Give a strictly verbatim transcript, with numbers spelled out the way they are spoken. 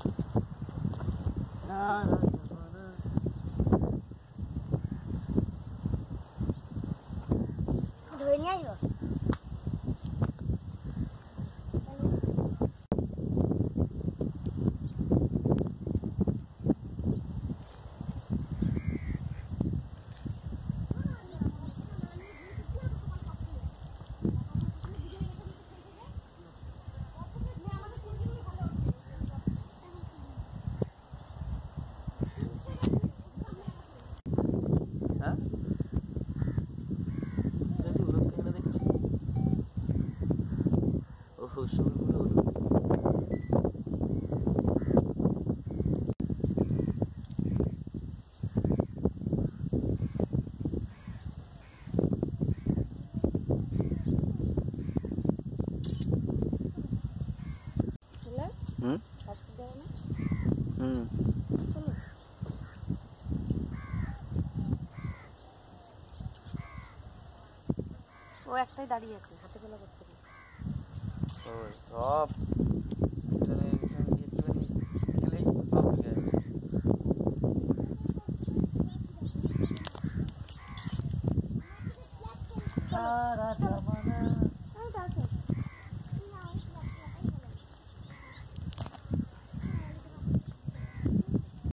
ধরে নিয়ে আসবো। হুম হুম ও একটাই দাঁড়িয়ে আছে, হাতে গোলা করতে গেলে সব গেলেই সব মিলে যাবে। সারা জমানা